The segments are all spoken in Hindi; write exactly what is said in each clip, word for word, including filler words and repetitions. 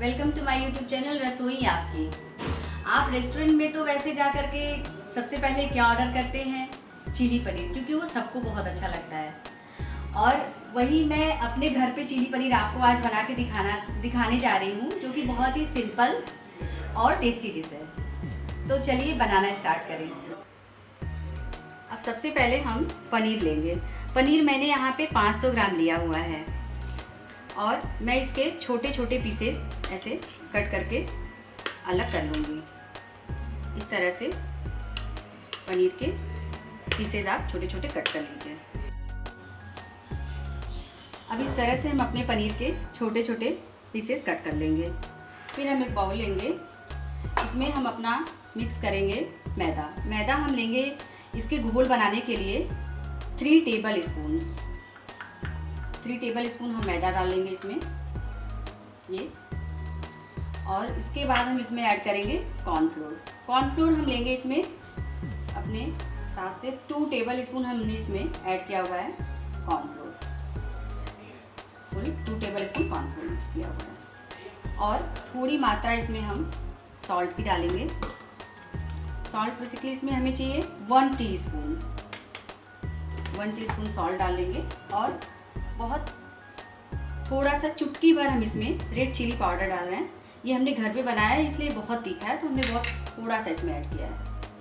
Welcome to my YouTube channel Rasoi Aapki. आप रेस्टोरेंट में तो वैसे जा कर के सबसे पहले क्या ऑर्डर करते हैं? चिली पनीर, क्योंकि वो सबको बहुत अच्छा लगता है। और वही मैं अपने घर पे चिली पनीर आपको आज बना के दिखाना दिखाने जा रही हूँ, जो कि बहुत ही सिंपल और टेस्टी डिश है। तो चलिए बनाना स्टार्ट करें। अब सबसे पहले हम पनीर लेंगे। पनीर मैंने यहाँ पे पाँच सौ ग्राम लिया हुआ है और मैं इसके छोटे छोटे पीसेस ऐसे कट करके अलग कर लूँगी। इस तरह से पनीर के पीसेस आप छोटे छोटे कट कर लीजिए। अब इस तरह से हम अपने पनीर के छोटे छोटे पीसेस कट कर लेंगे। फिर हम एक बाउल लेंगे, इसमें हम अपना मिक्स करेंगे मैदा। मैदा हम लेंगे इसके घोल बनाने के लिए three tablespoon three tablespoon हम मैदा डाल लेंगे इसमें ये। और इसके बाद हम इसमें ऐड करेंगे कॉर्नफ्लोर। कॉर्नफ्लोर हम लेंगे इसमें अपने साथ से टू टेबल स्पून हमने इसमें ऐड किया हुआ है cornflour. Full two tablespoon cornflour mix किया हुआ है। और थोड़ी मात्रा इसमें हम सॉल्ट की डालेंगे। सॉल्ट बेसिकली इसमें हमें चाहिए one teaspoon one teaspoon salt डाल लेंगे। और बहुत थोड़ा सा चुटकी भर हम इसमें रेड चिली पाउडर डाल रहे हैं। ये हमने घर पे बनाया है, इसलिए बहुत तीखा है, तो हमने बहुत थोड़ा सा इसमें ऐड किया है।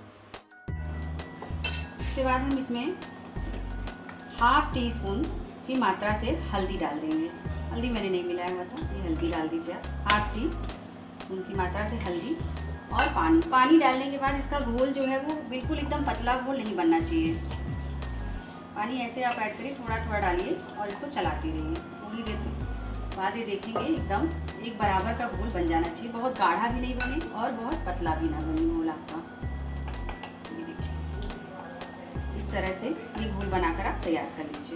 इसके बाद हम इसमें हाफ टी स्पून की मात्रा से हल्दी डाल देंगे। हल्दी मैंने नहीं मिलाया हुआ था, ये हल्दी डाल दीजिए। हाफ टी स्पून की मात्रा से हल्दी और पानी। पानी डालने के बाद इसका घोल जो है वो बिल्कुल एकदम पतला घोल नहीं बनना चाहिए। पानी ऐसे आप ऐड करिए, थोड़ा थोड़ा डालिए और इसको चलाते रहिए। थोड़ी देर बाद ये देखेंगे एकदम एक बराबर का घोल बन जाना चाहिए। बहुत गाढ़ा भी नहीं बने और बहुत पतला भी ना बने घोल आपका। ये देखिए इस तरह से ये घोल बनाकर आप तैयार कर लीजिए।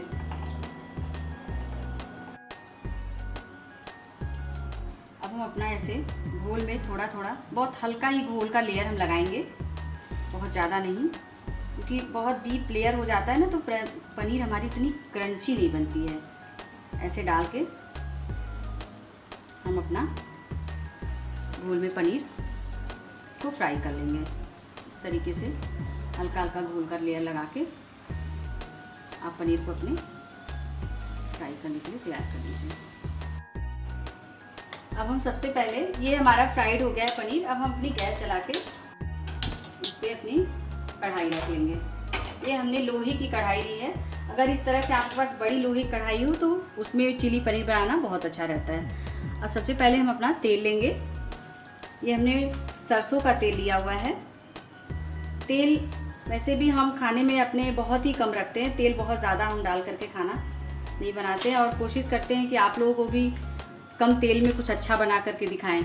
अब हम अपना ऐसे घोल में थोड़ा थोड़ा बहुत हल्का ही घोल का लेयर हम लगाएंगे, बहुत ज़्यादा नहीं, क्योंकि बहुत डीप लेयर हो जाता है ना तो पनीर हमारी इतनी क्रंची नहीं बनती है। ऐसे डाल के हम अपना घोल में पनीर इसको फ्राई कर लेंगे। इस तरीके से हल्का हल्का घोल कर लेयर लगा के आप पनीर को अपने फ्राई करने के लिए तैयार कर लीजिए। अब हम सबसे पहले, ये हमारा फ्राइड हो गया है पनीर। अब हम अपनी गैस चला के इस पर अपनी कढ़ाई रख लेंगे। ये हमने लोहे की कढ़ाई ली है। अगर इस तरह से आपके पास बड़ी लोहे की कढ़ाई हो तो उसमें चिली पनीर बनाना बहुत अच्छा रहता है। अब सबसे पहले हम अपना तेल लेंगे। ये हमने सरसों का तेल लिया हुआ है। तेल वैसे भी हम खाने में अपने बहुत ही कम रखते हैं, तेल बहुत ज़्यादा हम डाल करके खाना नहीं बनाते हैं और कोशिश करते हैं कि आप लोगों को भी कम तेल में कुछ अच्छा बना करके दिखाएं।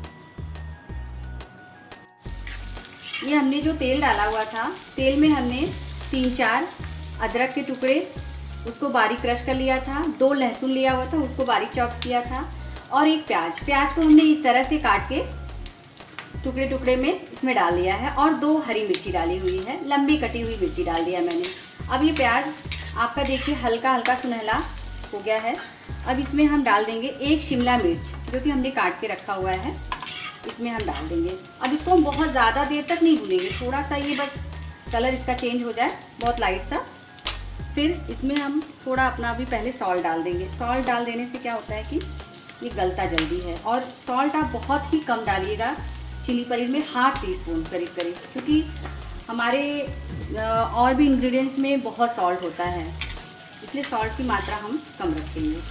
ये हमने जो तेल डाला हुआ था, तेल में हमने तीन चार अदरक के टुकड़े उसको बारीक क्रश कर लिया था, दो लहसुन लिया हुआ था उसको बारीक चॉप किया था, और एक प्याज प्याज को हमने इस तरह से काट के टुकड़े टुकड़े में इसमें डाल लिया है। और दो हरी मिर्ची डाली हुई है, लंबी कटी हुई मिर्ची डाल दिया मैंने। अब ये प्याज आपका देखिए हल्का हल्का सुनहला हो गया है। अब इसमें हम डाल देंगे एक शिमला मिर्च जो कि हमने काट के रखा हुआ है, इसमें हम डाल देंगे। अब इसको हम बहुत ज़्यादा देर तक नहीं भूनेंगे, थोड़ा सा ये बस कलर इसका चेंज हो जाए, बहुत लाइट सा। फिर इसमें हम थोड़ा अपना भी पहले सॉल्ट डाल देंगे। सॉल्ट डाल देने से क्या होता है कि ये गलता जल्दी है। और सॉल्ट आप बहुत ही कम डालिएगा चिली पनीर में, हाफ टी स्पून करीब करीब, क्योंकि हमारे और भी इंग्रेडिएंट्स में बहुत सॉल्ट होता है, इसलिए सॉल्ट की मात्रा हम कम रखेंगे।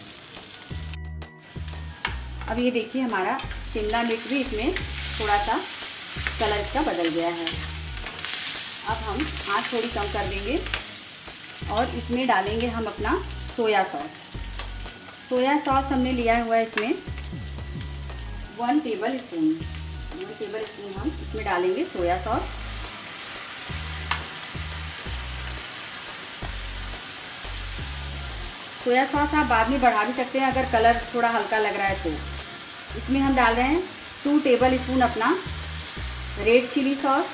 अब ये देखिए हमारा शिमला मिर्च भी इसमें थोड़ा सा कलर इसका बदल गया है। अब हम आँच थोड़ी कम कर देंगे और इसमें डालेंगे हम अपना सोया सॉस। सोया सॉस हमने लिया हुआ है इसमें one tablespoon one tablespoon हम इसमें डालेंगे सोया सॉस। सोया सॉस आप बाद में बढ़ा भी सकते हैं अगर कलर थोड़ा हल्का लग रहा है तो। इसमें हम डाल रहे हैं टू टेबल स्पून अपना रेड चिली सॉस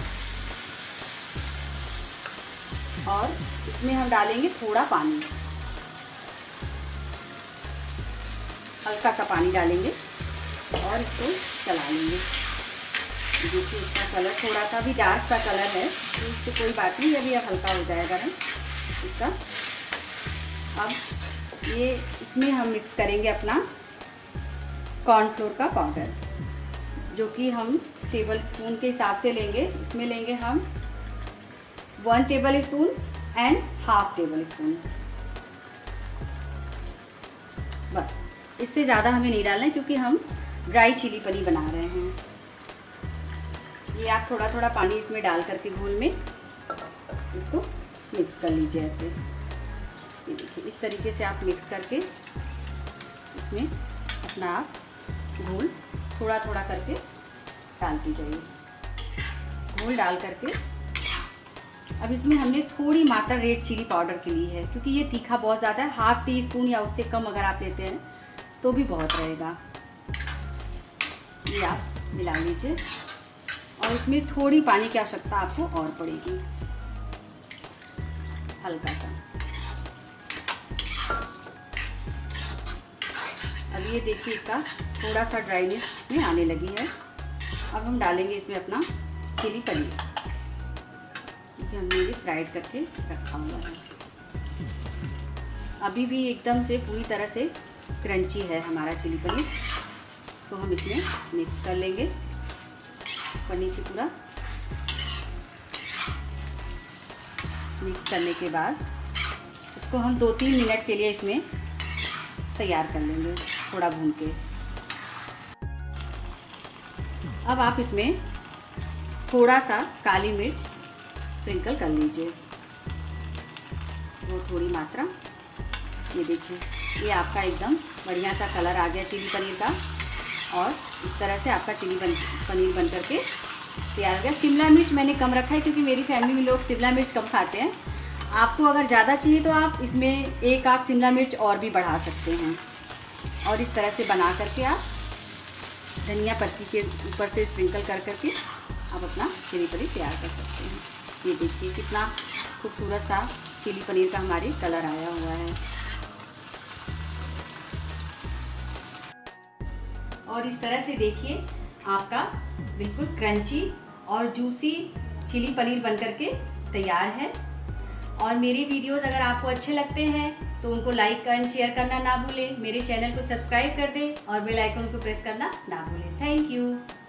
और इसमें हम डालेंगे थोड़ा पानी, हल्का सा पानी डालेंगे। और इसको चला लेंगे। देखिए इसका कलर थोड़ा सा भी डार्क सा कलर है, तो इससे कोई बात नहीं, अभी अब हल्का हो जाएगा ना इसका। अब ये इसमें हम मिक्स करेंगे अपना कॉर्नफ्लोर का पाउडर, जो कि हम टेबल स्पून के हिसाब से लेंगे। इसमें लेंगे हम one tablespoon and half tablespoon, बस। इससे ज़्यादा हमें नहीं डालना है क्योंकि हम ड्राई चिली पनीर बना रहे हैं। ये आप थोड़ा थोड़ा पानी इसमें डाल करके घोल में इसको मिक्स कर लीजिए ऐसे। ये देखिए इस तरीके से आप मिक्स करके इसमें अपना आप घोल थोड़ा थोड़ा करके डालती जाइए। घोल डाल करके अब इसमें हमने थोड़ी मात्रा रेड चिली पाउडर की ली है, क्योंकि ये तीखा बहुत ज़्यादा है। हाफ टी स्पून या उससे कम अगर आप लेते हैं तो भी बहुत रहेगा। ये आप मिला लीजिए और इसमें थोड़ी पानी की आवश्यकता आपको और पड़ेगी, हल्का सा। अब ये देखिए इसका थोड़ा सा ड्राइनेस में आने लगी है। अब हम डालेंगे इसमें अपना चिली पनीर, क्योंकि हमने ये फ्राइड करके रखा हुआ है। अभी भी एकदम से पूरी तरह से क्रंची है हमारा चिली पनीर, तो हम इसमें मिक्स कर लेंगे ऊपर नीचे पूरा। मिक्स करने के बाद इसको हम दो तीन मिनट के लिए इसमें तैयार कर लेंगे, थोड़ा भून के। अब आप इसमें थोड़ा सा काली मिर्च स्प्रिंकल कर लीजिए, वो थोड़ी मात्रा। ये देखिए ये आपका एकदम बढ़िया सा कलर आ गया चिली पनीर का, और इस तरह से आपका चिली बन पनीर बन करके तैयार हो गया। शिमला मिर्च मैंने कम रखा है क्योंकि मेरी फैमिली में लोग शिमला मिर्च कम खाते हैं। आपको अगर ज़्यादा चाहिए तो आप इसमें एक आध शिमला मिर्च और भी बढ़ा सकते हैं। और इस तरह से बना करके आप धनिया पत्ती के ऊपर से स्प्रिंकल कर करके आप अपना चिली पनीर तैयार कर सकते हैं। ये देखिए कितना खूबसूरत सा चिली पनीर का हमारे कलर आया हुआ है। और इस तरह से देखिए आपका बिल्कुल क्रंची और जूसी चिली पनीर बनकर के तैयार है। और मेरी वीडियोस अगर आपको अच्छे लगते हैं तो उनको लाइक एंड शेयर करना ना भूलें। मेरे चैनल को सब्सक्राइब कर दें और बेल आइकन को प्रेस करना ना भूलें। Thank you.